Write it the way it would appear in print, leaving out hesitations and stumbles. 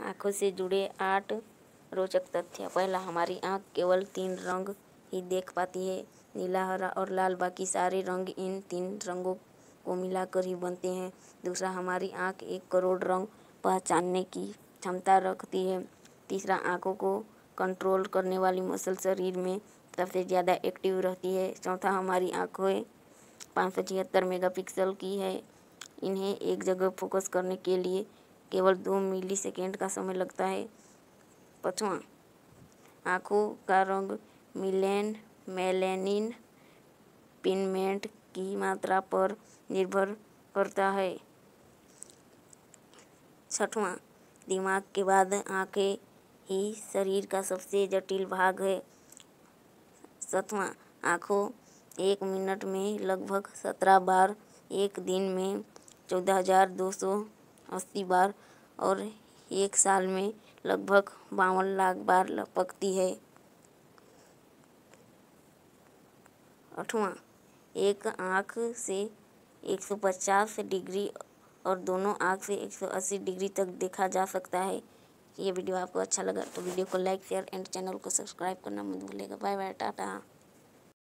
आँखों से जुड़े 8 रोचक तथ्य। पहला, हमारी आँख केवल 3 रंग ही देख पाती है, नीला, हरा और लाल। बाकी सारे रंग इन 3 रंगों को मिलाकर ही बनते हैं। दूसरा, हमारी आँख 1 करोड़ रंग पहचानने की क्षमता रखती है। तीसरा, आँखों को कंट्रोल करने वाली मसल शरीर में सबसे ज़्यादा एक्टिव रहती है। चौथा, हमारी आँखें 576 मेगापिक्सल की है। इन्हें एक जगह फोकस करने के लिए केवल 2 मिलीसेकेंड का समय लगता है। पाँचवां, आँखों का रंग मेलेनिन पिगमेंट की मात्रा पर निर्भर करता है। छठवां, दिमाग के बाद आँखें ही शरीर का सबसे जटिल भाग है। सातवां, आँखों 1 मिनट में लगभग 17 बार, एक दिन में 14,280 बार और एक साल में लगभग 52 लाख बार लपकती है। आठवां, एक आँख से 150 डिग्री और दोनों आँख से 180 डिग्री तक देखा जा सकता है। ये वीडियो आपको अच्छा लगा तो वीडियो को लाइक, शेयर एंड चैनल को सब्सक्राइब करना मत भूलिएगा। Bye bye, Tata.